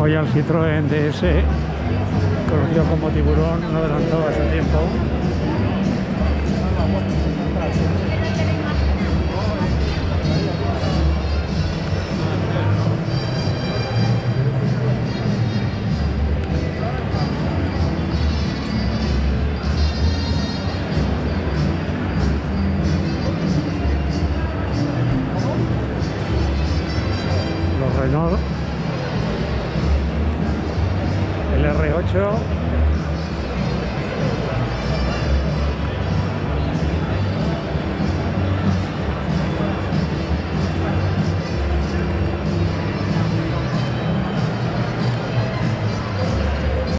Royal Citroën DS, conocido como Tiburón, no adelantó a su tiempo. Los Renault, el R8